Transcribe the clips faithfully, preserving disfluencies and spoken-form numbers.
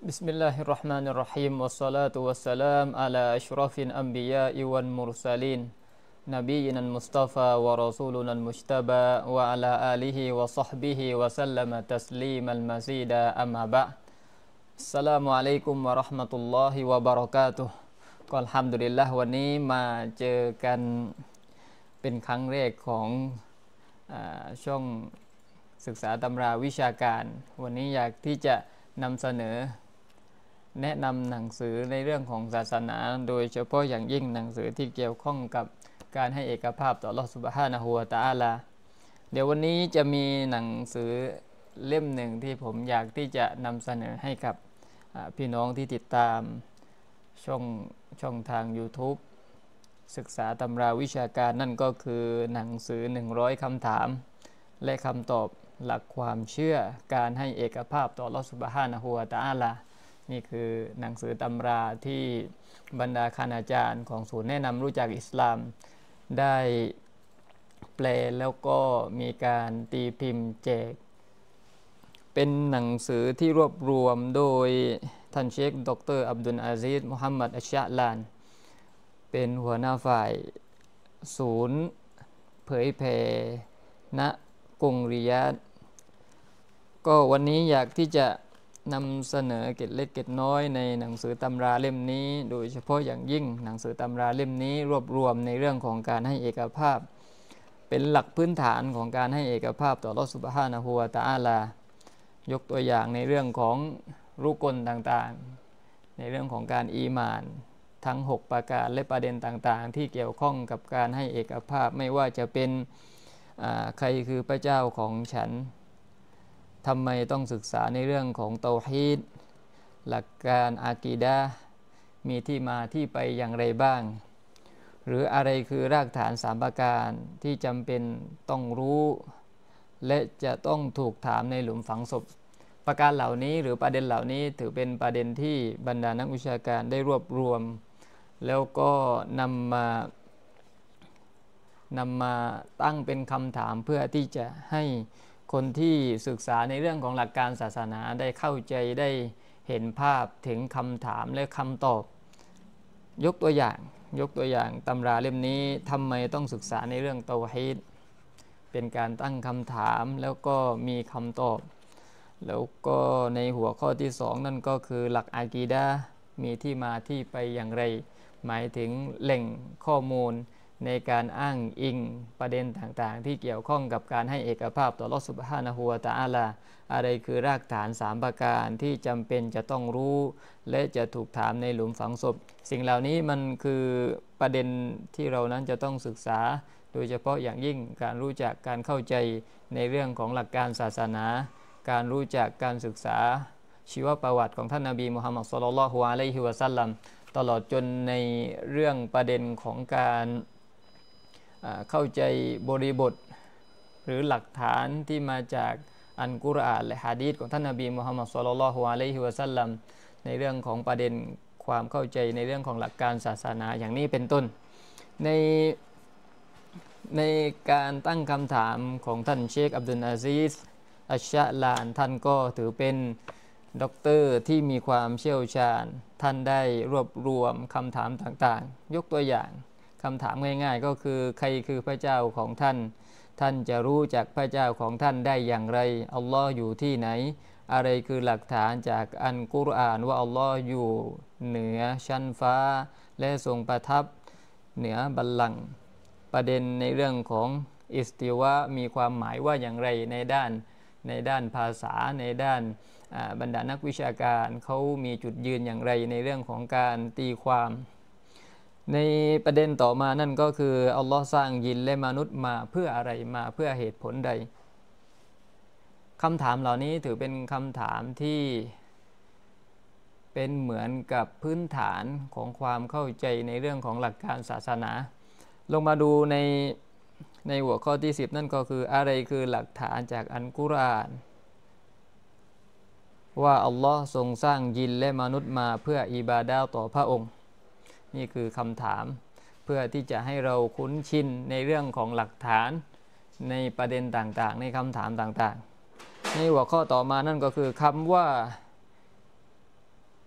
بسم الله الرحمن الرحيم والصلاة والسلام على أشرف الأنبياء والمرسلين نبينا المصطفى ورسولنا المجتبى وعلى آله وصحبه وسلم تسليما مزيدا أما بعد السلام عليكم ورحمة الله وبركاتهก็อัลฮัมดุลิลละห์วันนี้มาเจอกันเป็นครั้งแรกของช่องศึกษาตำราวิชาการวันนี้อยากที่จะนำเสนอแนะนำหนังสือในเรื่องของศาสนาโดยเฉพาะอย่างยิ่งหนังสือที่เกี่ยวข้องกับการให้เอกภาพต่ออัลเลาะห์ซุบฮานะฮูวะตะอาลาเดี๋ยววันนี้จะมีหนังสือเล่มหนึ่งที่ผมอยากที่จะนำเสนอให้กับพี่น้องที่ติดตามช่องช่องทาง YouTube ศึกษาตำราวิชาการนั่นก็คือหนังสือหนึ่งร้อยคำถามและคำตอบหลักความเชื่อการให้เอกภาพต่ออัลเลาะห์ซุบฮานะฮูวะตะอาลานี่คือหนังสือตำราที่บรรดาคณาจารย์ของศูนย์แนะนำรู้จักอิสลามได้แปลแล้วก็มีการตีพิมพ์แจกเป็นหนังสือที่รวบรวมโดยท่านเชคดรอับดุลอาซีซมุฮัมมัดอัชชะลานเป็นหัวหน้าฝ่ายศูนย์เผยแผ่ณกรุงริยาดก็วันนี้อยากที่จะนำเสนอเกร็ดเล็กเกร็ดน้อยในหนังสือตำราเล่มนี้โดยเฉพาะอย่างยิ่งหนังสือตำราเล่มนี้รวบรวมในเรื่องของการให้เอกภาพเป็นหลักพื้นฐานของการให้เอกภาพต่ออัลเลาะห์ซุบฮานะฮูวะตะอาลายกตัวอย่างในเรื่องของรุกลต่างๆในเรื่องของการอีหม่านทั้งหกประการและประเด็นต่างๆที่เกี่ยวข้องกับการให้เอกภาพไม่ว่าจะเป็นใครคือพระเจ้าของฉันทำไมต้องศึกษาในเรื่องของเตาฮีดหลักการอากีดะห์มีที่มาที่ไปอย่างไรบ้างหรืออะไรคือรากฐานสามประการที่จำเป็นต้องรู้และจะต้องถูกถามในหลุมฝังศพประการเหล่านี้หรือประเด็นเหล่านี้ถือเป็นประเด็นที่บรรดานักวิชาการได้รวบรวมแล้วก็นำมานำมาตั้งเป็นคำถามเพื่อที่จะให้คนที่ศึกษาในเรื่องของหลักการศาสนาได้เข้าใจได้เห็นภาพถึงคำถามและคำตอบยกตัวอย่างยกตัวอย่างตำราเล่มนี้ทำไมต้องศึกษาในเรื่องเตาฮีดเป็นการตั้งคำถามแล้วก็มีคำตอบแล้วก็ในหัวข้อที่สองนั่นก็คือหลักอากีดะห์มีที่มาที่ไปอย่างไรหมายถึงแหล่งข้อมูลในการอ้างอิงประเด็นต่างๆที่เกี่ยวข้องกับการให้เอกภาพต่ออัลเลาะห์ซุบฮานะฮูวะตะอาลาอะไรคือรากฐานสามประการที่จำเป็นจะต้องรู้และจะถูกถามในหลุมฝังศพสิ่งเหล่านี้มันคือประเด็นที่เรานั้นจะต้องศึกษาโดยเฉพาะอย่างยิ่งการรู้จักการเข้าใจในเรื่องของหลักการศาสนาการรู้จักการศึกษาชีวประวัติของท่านนบีมุฮัมมัดศ็อลลัลลอฮุอะลัยฮิวะซัลลัมตลอดจนในเรื่องประเด็นของการเข้าใจบริบทหรือหลักฐานที่มาจากอัลกุรอานและหะดีษของท่านนบีมุฮัมมัดศ็อลลัลลอฮุอะลัยฮิวะซัลลัมในเรื่องของประเด็นความเข้าใจในเรื่องของหลักการศาสนาอย่างนี้เป็นต้นในในการตั้งคำถามของท่านเชคอับดุลอาซีซอัชชะลานท่านก็ถือเป็นด็อกเตอร์ที่มีความเชี่ยวชาญท่านได้รวบรวมคำถามต่างๆยกตัวอย่างคำถามง่ายๆก็คือใครคือพระเจ้าของท่านท่านจะรู้จักพระเจ้าของท่านได้อย่างไรอัลลอฮ์อยู่ที่ไหนอะไรคือหลักฐานจากอัลกุรอานว่าอัลลอฮ์อยู่เหนือชั้นฟ้าและทรงประทับเหนือบัลลังก์ประเด็นในเรื่องของอิสติวะมีความหมายว่าอย่างไรในด้านในด้านภาษาในด้านบรรดานักวิชาการเขามีจุดยืนอย่างไรในเรื่องของการตีความในประเด็นต่อมานั่นก็คืออัลลอฮ์สร้างยินและมนุษย์มาเพื่ออะไรมาเพื่อเหตุผลใดคำถามเหล่านี้ถือเป็นคำถามที่เป็นเหมือนกับพื้นฐานของความเข้าใจในเรื่องของหลักการศาสนาลงมาดูในในหัวข้อที่สิบนั่นก็คืออะไรคือหลักฐานจากอัลกุรอานว่าอัลลอฮ์ทรงสร้างยินและมนุษย์มาเพื่ออิบาดะห์ต่อพระองค์นี่คือคำถามเพื่อที่จะให้เราคุ้นชินในเรื่องของหลักฐานในประเด็นต่างๆในคำถามต่างๆในหัวข้อต่อมานั่นก็คือคำว่า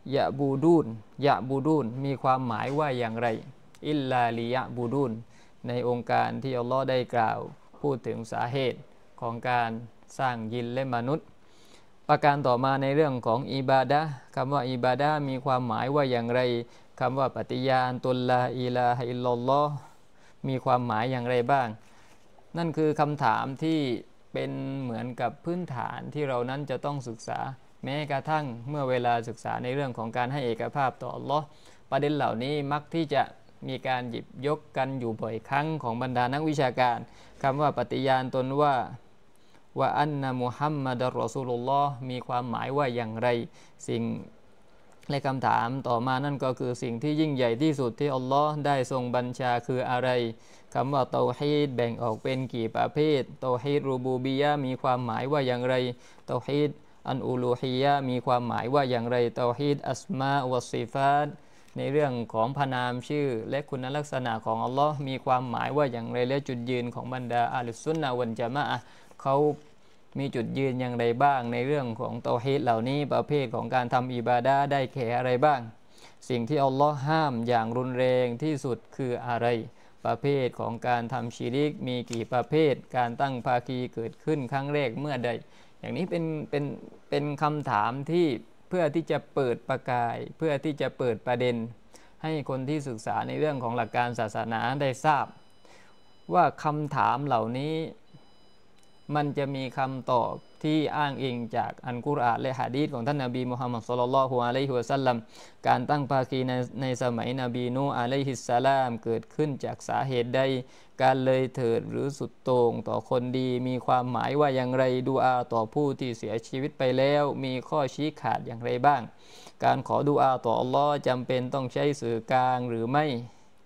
ยะบูดูนยะบูดูนมีความหมายว่าอย่างไรอิลลาลิยะบูดูนในองค์การที่อัลลอฮ์ได้กล่าวพูดถึงสาเหตุของการสร้างยินและมนุษย์ประการต่อมาในเรื่องของอิบาดะห์คำว่าอิบาดะห์มีความหมายว่าอย่างไรคำว่าปฏิญาณตุลลาอิลาฮะอิลลัลลอฮ์มีความหมายอย่างไรบ้างนั่นคือคำถามที่เป็นเหมือนกับพื้นฐานที่เรานั้นจะต้องศึกษาแม้กระทั่งเมื่อเวลาศึกษาในเรื่องของการให้เอกภาพต่ออัลลอฮ์ประเด็นเหล่านี้มักที่จะมีการหยิบยกกันอยู่บ่อยครั้งของบรรดานักวิชาการคำว่าปฏิญาณตนว่าว่าอันนะมุฮัมมัดรอซูลุลลอฮ์มีความหมายว่าอย่างไรสิ่งและคำถามต่อมานั่นก็คือสิ่งที่ยิ่งใหญ่ที่สุดที่อัลลอฮ์ได้ทรงบัญชาคืออะไรคำว่าเตาฮีดแบ่งออกเป็นกี่ประเภทเตาฮีดรูบูบียะมีความหมายว่าอย่างไรเตาฮีดอันอูลูฮียะมีความหมายว่าอย่างไรเตาฮีดอัสมาวัสซิฟาตในเรื่องของพระนามชื่อและคุณลักษณะของอัลลอฮ์มีความหมายว่าอย่างไรและจุดยืนของบรรดาอะห์ลุสซุนนะฮ์วัลญะมาอะห์เขามีจุดยืนอย่างไรบ้างในเรื่องของเตาฮีดเหล่านี้ประเภทของการทำอิบาดะห์ได้แก่อะไรบ้างสิ่งที่อัลลอฮ์ห้ามอย่างรุนแรงที่สุดคืออะไรประเภทของการทำชิริกมีกี่ประเภทการตั้งภาคีเกิดขึ้นครั้งแรกเมื่อใดอย่างนี้เป็นเป็นเป็นคำถามที่เพื่อที่จะเปิดประกายเพื่อที่จะเปิดประเด็นให้คนที่ศึกษาในเรื่องของหลักการศาสนาได้ทราบว่าคำถามเหล่านี้มันจะมีคำตอบที่อ้างอิงจากอัลกุรอานและหะดีษของท่านนบีมุฮัมมัดศ็อลลัลลอฮุอะลัยฮิวะซัลลัมการตั้งภาคีในในสมัยนบีนูห์อะลัยฮิสสลามเกิดขึ้นจากสาเหตุใดการเลยเถิดหรือสุดโต่งต่อคนดีมีความหมายว่าอย่างไรดุอาต่อผู้ที่เสียชีวิตไปแล้วมีข้อชี้ขาดอย่างไรบ้างการขอดุอาต่ออัลลอฮ์จำเป็นต้องใช้สื่อกลางหรือไม่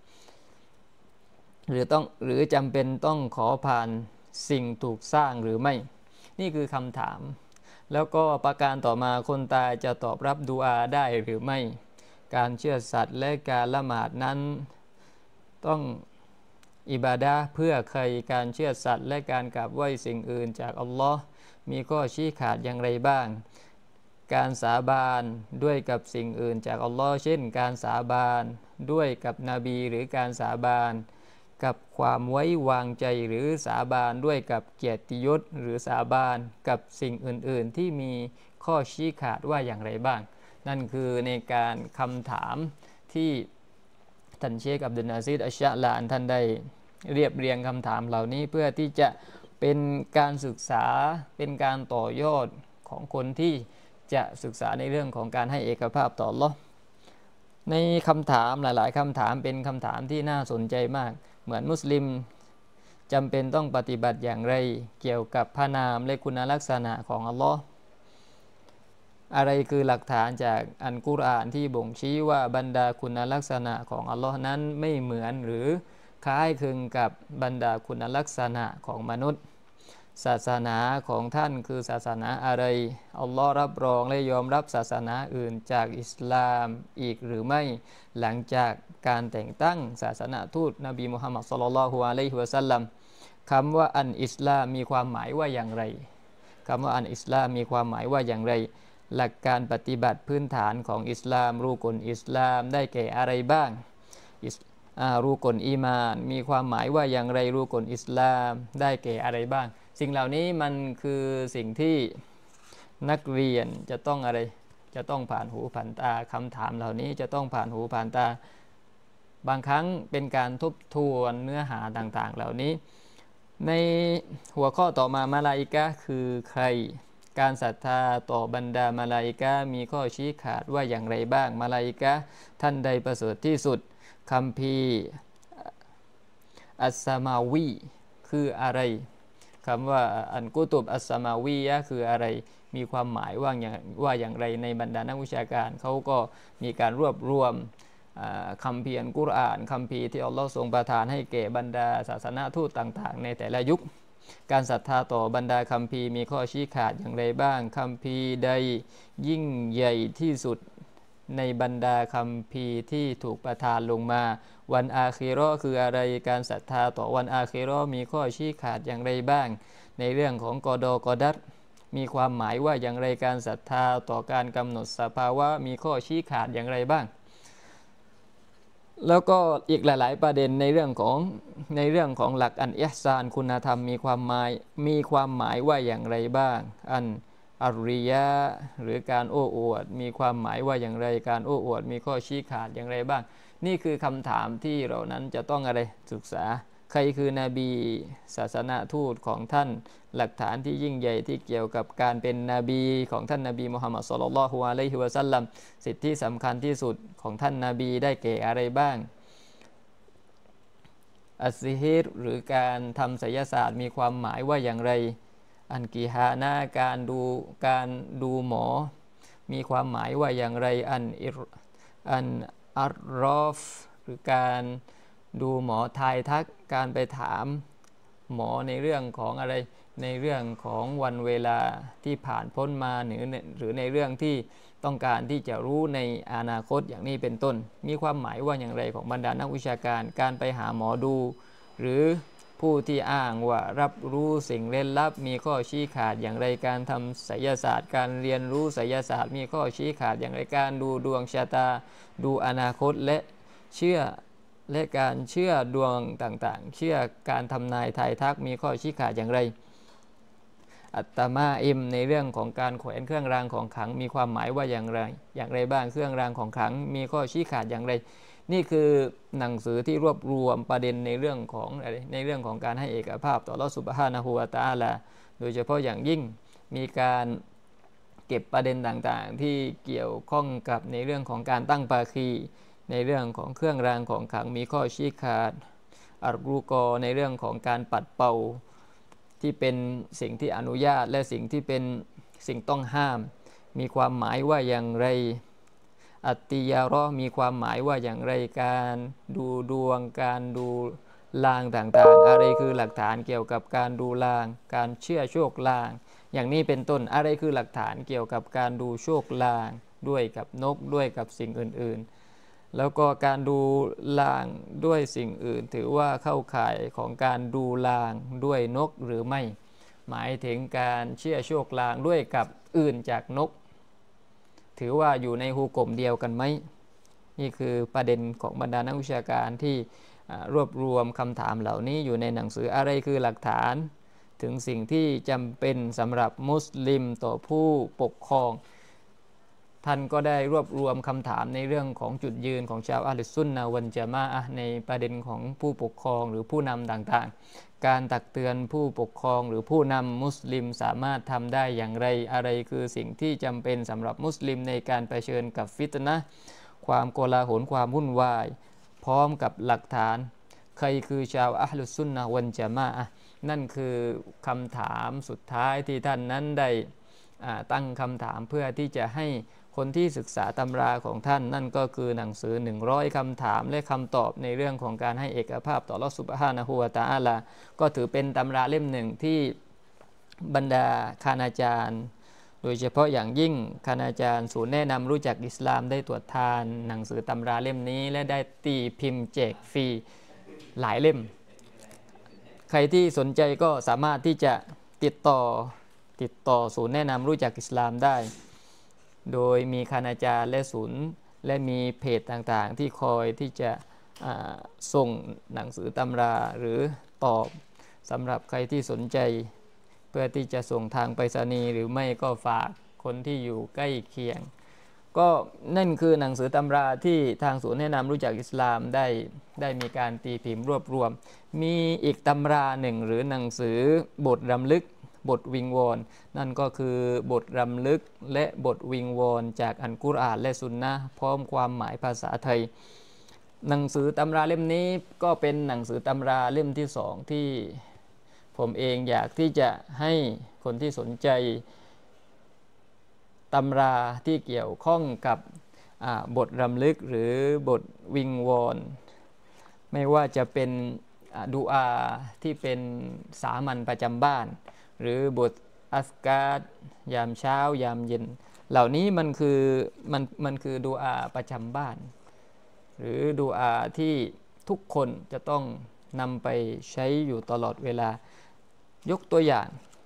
หรือต้องหรือจำเป็นต้องขอผ่านสิ่งถูกสร้างหรือไม่นี่คือคำถามแล้วก็ประการต่อมาคนตายจะตอบรับดุอาได้หรือไม่การเชื่อสัตว์และการละหมาดนั้นต้องอิบาดะห์เพื่อใครการเชื่อสัตว์และการกราบไหว้สิ่งอื่นจากอัลลอฮ์มีข้อชี้ขาดอย่างไรบ้างการสาบานด้วยกับสิ่งอื่นจากอัลลอฮ์เช่นการสาบานด้วยกับนบีหรือการสาบานกับความไว้วางใจหรือสาบานด้วยกับเกียรติยศหรือสาบานกับสิ่งอื่นๆที่มีข้อชี้ขาดว่าอย่างไรบ้างนั่นคือในการคำถามที่ท่านเชคอับดุลอาซิซอัชชะลานท่านได้เรียบเรียงคำถามเหล่านี้เพื่อที่จะเป็นการศึกษาเป็นการต่อยอดของคนที่จะศึกษาในเรื่องของการให้เอกภาพต่ออัลเลาะห์ในคำถามหลายๆคำถามเป็นคำถามที่น่าสนใจมากเหมือนมุสลิมจำเป็นต้องปฏิบัติอย่างไรเกี่ยวกับพระนามและคุณลักษณะของอัลลอฮ์อะไรคือหลักฐานจากอัลกุรอานที่บ่งชี้ว่าบรรดาคุณลักษณะของอัลลอฮ์นั้นไม่เหมือนหรือคล้ายคลึงกับบรรดาคุณลักษณะของมนุษย์ศาสนาของท่านคือศาสนาอะไรอัลลอฮ์รับรองและยอมรับศาสนาอื่นจากอิสลามอีกหรือไม่หลังจากการแต่งตั้งศาสนาทูตนบีมุฮัมมัดศ็อลลัลลอฮุอะลัยฮิวะซัลลัมคำว่าอันอิสลามมีความหมายว่าอย่างไรคำว่าอันอิสลามมีความหมายว่าอย่างไรหลักการปฏิบัติพื้นฐานของอิสลามรูกลอิสลามได้แก่อะไรบ้างรูกลอีมานมีความหมายว่าอย่างไรรูกลอิสลามได้แก่อะไรบ้างสิ่งเหล่านี้มันคือสิ่งที่นักเรียนจะต้องอะไรจะต้องผ่านหูผ่านตาคำถามเหล่านี้จะต้องผ่านหูผ่านตาบางครั้งเป็นการทบทวนเนื้อหาต่างๆเหล่านี้ในหัวข้อต่อมามาลาอิกะห์คือใครการศรัทธาต่อบรรดามาลาอิกะห์มีข้อชี้ขาดว่าอย่างไรบ้างมาลาอิกะห์ท่านใดประเสริฐที่สุดคัมภีร์อัสซามาวีคืออะไรคำว่าอันกุตุบอัสซามาวียะคืออะไรมีความหมายว่าอย่างว่าอย่างไรในบรรดานักวิชาการเขาก็มีการรวบรวมคัมภีร์อัลกุรอานคัมภีร์ที่อัลลอฮ์ทรงประทานให้แก่บรรดาศาสนาทูตต่างๆในแต่ละยุคการศรัทธาต่อบรรดาคัมภีร์มีข้อชี้ขาดอย่างไรบ้างคัมภีร์ใดยิ่งใหญ่ที่สุดในบรรดาคัมภีร์ที่ถูกประทานลงมาวันอาคิเราะห์คืออะไรการศรัทธาต่อวันอาคิเราะห์มีข้อชี้ขาดอย่างไรบ้างในเรื่องของกอฎอกอดัรมีความหมายว่าอย่างไรการศรัทธาต่อการกำหนดสภาวะมีข้อชี้ขาดอย่างไรบ้างแล้วก็อีกหลายๆประเด็นในเรื่องของในเรื่องของหลักอันอิห์ซานคุณธรรมมีความหมายมีความหมายว่าอย่างไรบ้างอันอาริยะหรือการโอ้อวดมีความหมายว่าอย่างไรการโอ้อวดมีข้อชี้ขาดอย่างไรบ้างนี่คือคำถามที่เรานั้นจะต้องอะไรศึกษาใครคือนบีศาสนาทูตของท่านหลักฐานที่ยิ่งใหญ่ที่เกี่ยวกับการเป็นนบีของท่านนบีมุฮัมมัดศ็อลลัลลอฮุอะลัยฮิวะซัลลัมสิทธิสำคัญที่สุดของท่านนบีได้แก่อะไรบ้างอัสซิฮิรหรือการทำไสยศาสตร์มีความหมายว่าอย่างไรอันกีฮานะการดูการดูหมอมีความหมายว่าอย่างไรอันอิรอันอัรรอฟหรือการดูหมอทายทักการไปถามหมอในเรื่องของอะไรในเรื่องของวันเวลาที่ผ่านพ้นมาหรือหรือในเรื่องที่ต้องการที่จะรู้ในอนาคตอย่างนี้เป็นต้นมีความหมายว่าอย่างไรของบรรดานักวิชาการการไปหาหมอดูหรือผู้ที่อ้างว่ารับรู้สิ่งเร้นลับมีข้อชี้ขาดอย่างไรการทำไสยศาสตร์การเรียนรู้ไสยศาสตร์มีข้อชี้ขาดอย่างไรการดูดวงชะตาดูอนาคตและเชื่อและการเชื่อดวงต่างๆเชื่อการทำนายทายทักมีข้อชี้ขาดอย่างไรอัตตมาอิมในเรื่องของการแขวนเครื่องรางของขลังมีความหมายว่าอย่างไรอย่างไรบ้างเครื่องรางของขลังมีข้อชี้ขาดอย่างไรนี่คือหนังสือที่รวบรวมประเด็นในเรื่องของอะไรในเรื่องของการให้เอกภาพต่ออัลเลาะห์ซุบฮานะฮูวะตะอาลาโดยเฉพาะอย่างยิ่งมีการเก็บประเด็นต่างๆที่เกี่ยวข้องกับในเรื่องของการตั้งภาคีในเรื่องของเครื่องรางของขลังมีข้อชี้ขาดอัลรูกอในเรื่องของการปัดเป่าที่เป็นสิ่งที่อนุญาตและสิ่งที่เป็นสิ่งต้องห้ามมีความหมายว่าอย่างไรอัตติยาเราะห์มีความหมายว่าอย่างไรการดูดวงการดูลางต่างๆอะไรคือหลักฐานเกี่ยวกับการดูลางการเชื่อโชคลางอย่างนี้เป็นต้นอะไรคือหลักฐานเกี่ยวกับการดูโชคลางด้วยกับนกด้วยกับสิ่งอื่นๆแล้วก็การดูลางด้วยสิ่งอื่นถือว่าเข้าข่ายของการดูลางด้วยนกหรือไม่หมายถึงการเชื่อโชคลางด้วยกับอื่นจากนกถือว่าอยู่ในฮูกมเดียวกันไหมนี่คือประเด็นของบรรดานักวิชาการที่รวบรวมคำถามเหล่านี้อยู่ในหนังสืออะไรคือหลักฐานถึงสิ่งที่จำเป็นสำหรับมุสลิมต่อผู้ปกครองท่านก็ได้รวบรวมคำถามในเรื่องของจุดยืนของชาวอะห์ลุสซุนนะฮ์วัลญะมาอะห์ในประเด็นของผู้ปกครองหรือผู้นำต่างๆการตักเตือนผู้ปกครองหรือผู้นำมุสลิมสามารถทำได้อย่างไรอะไรคือสิ่งที่จำเป็นสำหรับมุสลิมในการเผชิญกับฟิตนะห์ความโกลาหลความวุ่นวายพร้อมกับหลักฐานใครคือชาวอะห์ลุสซุนนะฮ์วัลญะมาอะห์นั่นคือคำถามสุดท้ายที่ท่านนั้นได้ตั้งคำถามเพื่อที่จะให้คนที่ศึกษาตำราของท่านนั่นก็คือหนังสือหนึ่งร้อยคำถามและคำตอบในเรื่องของการให้เอกภาพต่ออัลเลาะห์ซุบฮานะฮูวะตะอาลาก็ถือเป็นตำราเล่มหนึ่งที่บรรดาคณาจารย์โดยเฉพาะอย่างยิ่งคณาจารย์ศูนย์แนะนำรู้จักอิสลามได้ตรวจทานหนังสือตำราเล่มนี้และได้ตีพิมพ์แจกฟรีหลายเล่มใครที่สนใจก็สามารถที่จะติดต่อติดต่อศูนย์แนะนำรู้จักอิสลามได้โดยมีคณาจารย์และศูนย์และมีเพจต่างๆที่คอยที่จะส่งหนังสือตำราหรือตอบสำหรับใครที่สนใจเพื่อที่จะส่งทางไปรษณีย์หรือไม่ก็ฝากคนที่อยู่ใกล้เคียงก็นั่นคือหนังสือตำราที่ทางศูนย์แนะนำรู้จักอิสลามได้ได้มีการตีพิมพ์รวบรวมมีอีกตำราหนึ่งหรือหนังสือบทรำลึกบทวิงวอนนั่นก็คือบทรำลึกและบทวิงวอนจากอัลกุรอานและซุนนะห์พร้อมความหมายภาษาไทยหนังสือตำราเล่มนี้ก็เป็นหนังสือตำราเล่มที่สองที่ผมเองอยากที่จะให้คนที่สนใจตำราที่เกี่ยวข้องกับบทรำลึกหรือบทวิงวอนไม่ว่าจะเป็นดุอาที่เป็นสามัญประจำบ้านหรือบทอัสกาดยามเช้ายามเย็นเหล่านี้มันคือมันมันคือดุอาประจำบ้านหรือดุอาที่ทุกคนจะต้องนำไปใช้อยู่ตลอดเวลายกตัวอย่าง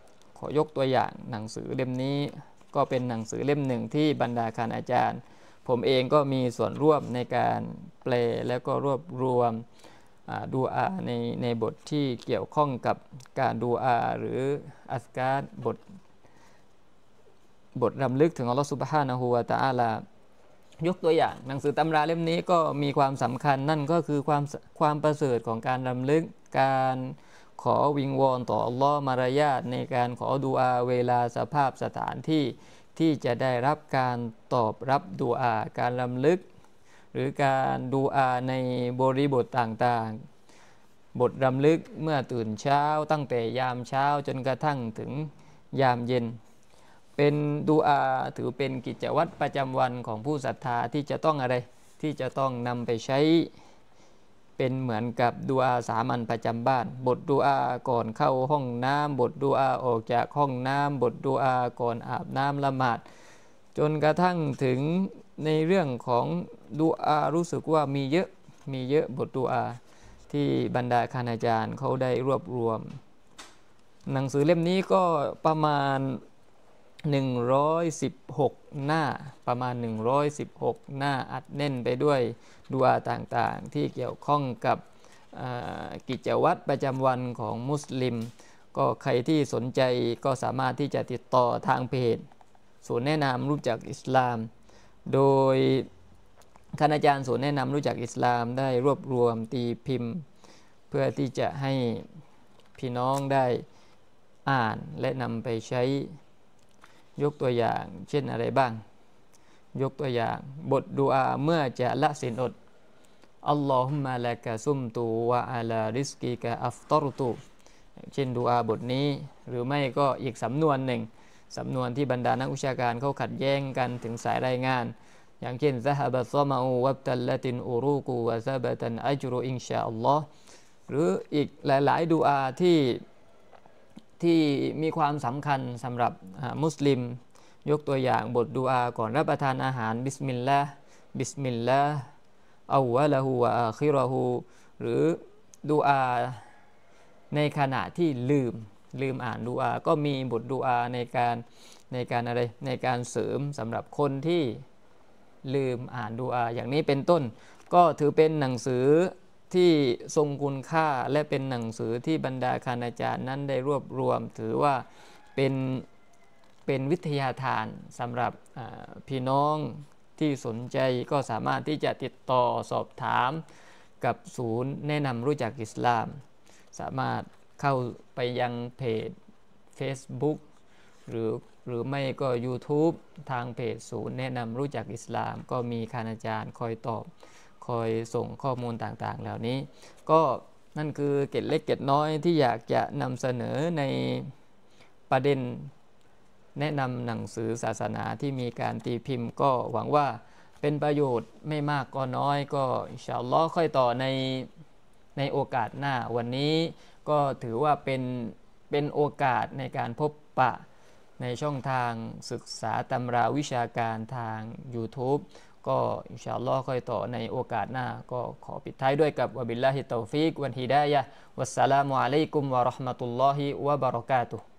อยกตัวอย่างหนังสือเล่มนี้ก็เป็นหนังสือเล่มหนึ่งที่บรรดาคณาจารย์ผมเองก็มีส่วนร่วมในการแปลแล้วก็รวบรวมดูอาในในบทที่เกี่ยวข้องกับการดูอาหรืออัสการบทบทรำลึกถึงอัลลอฮฺซุบฮานะฮูวะตะอาลายกตัวอย่างหนังสือตำราเล่มนี้ก็มีความสำคัญนั่นก็คือความความประเสริฐของการรำลึกการขอวิงวอนต่ออัลลอฮ์มารยาทในการขอดุอาเวลาสภาพสถานที่ที่จะได้รับการตอบรับดุอาการรำลึกหรือการดูอาในบริบทต่างๆบทรำลึกเมื่อตื่นเช้าตั้งแต่ยามเช้าจนกระทั่งถึงยามเย็นเป็นดูอาถือเป็นกิจวัตรประจำวันของผู้ศรัทธาที่จะต้องอะไรที่จะต้องนำไปใช้เป็นเหมือนกับดูอาสามัญประจำบ้านบทดูอาก่อนเข้าห้องน้ำบทดูอาออกจากห้องน้ำบทดูอาก่อนอาบน้ำละหมาดจนกระทั่งถึงในเรื่องของดูอารู้สึกว่ามีเยอะมีเยอะบทดูอาที่บรรดาคณาจารย์เขาได้รวบรวมหนังสือเล่มนี้ก็ประมาณหนึ่งร้อยสิบหกหน้าประมาณหนึ่งร้อยสิบหกหน้าอัดแน่นไปด้วยดุอาต่างๆที่เกี่ยวข้องกับกิจวัตรประจำวันของมุสลิมก็ใครที่สนใจก็สามารถที่จะติดต่อทางเพจศูนย์แนะนำรู้จักอิสลามโดยคณาจารย์ศูนย์แนะนำรู้จักอิสลามได้รวบรวมตีพิมพ์เพื่อที่จะให้พี่น้องได้อ่านและนำไปใช้ยกตัวอย่างเช่นอะไรบ้างยกตัวอย่างบทดุอาเมื่อจะละศีลอดอัลลอฮุมมะละกะซุมตุวะอะลาริสกิกะอัฟตอรตุเช่นดุอาบทนี้หรือไม่ก็อีกสำนวนหนึ่งสำนวนที่บรรดานักวิชาการเขาขัดแย้งกันถึงสายรายงานอย่างเช่นซะฮะบะซอมะอูวับตัลละตินอูรูกูวะซะบะตันอัจรุอินชาอัลลอฮ์หรืออีกหลายๆดุอาที่ที่มีความสำคัญสำหรับมุสลิมยกตัวอย่างบทดุอาก่อนรับประทานอาหารบิสมิลลาห์บิสมิลลาห์อัววะละฮูวะอาคิเราะฮูหรือดุอาในขณะที่ลืมลืมอ่านดุอาก็มีบทดุอาในการในการอะไรในการเสริมสำหรับคนที่ลืมอ่านดุอาอย่างนี้เป็นต้นก็ถือเป็นหนังสือที่ทรงคุณค่าและเป็นหนังสือที่บรรดาคณาจารย์นั้นได้รวบรวมถือว่าเป็นเป็นวิทยาทานสำหรับพี่น้องที่สนใจก็สามารถที่จะติดต่อสอบถามกับศูนย์แนะนำรู้จักอิสลามสามารถเข้าไปยังเพจ Facebook หรือหรือไม่ก็ YouTube ทางเพจศูนย์แนะนำรู้จักอิสลามก็มีคณาจารย์คอยตอบคอยส่งข้อมูลต่างๆเหล่านี้ก็นั่นคือเกร็ดเล็กเกร็ดน้อยที่อยากจะนำเสนอในประเด็นแนะนำหนังสือศาสนาที่มีการตีพิมพ์ก็หวังว่าเป็นประโยชน์ไม่มากก็น้อยก็อินชาอัลลอฮ์ค่อยต่อในในโอกาสหน้าวันนี้ก็ถือว่าเป็นเป็นโอกาสในการพบปะในช่องทางศึกษาตำราวิชาการทาง YouTube ก็อินชาอัลลอฮ์ค่อยต่อในโอกาสหน้าก็ขอปิดท้ายด้วยกับวะบิลลาฮิตตอฟิกวัลฮิดายะฮ์วัสสลามุอะลัยกุมวะเราะห์มะตุลลอฮิวะบะเราะกาตุฮ์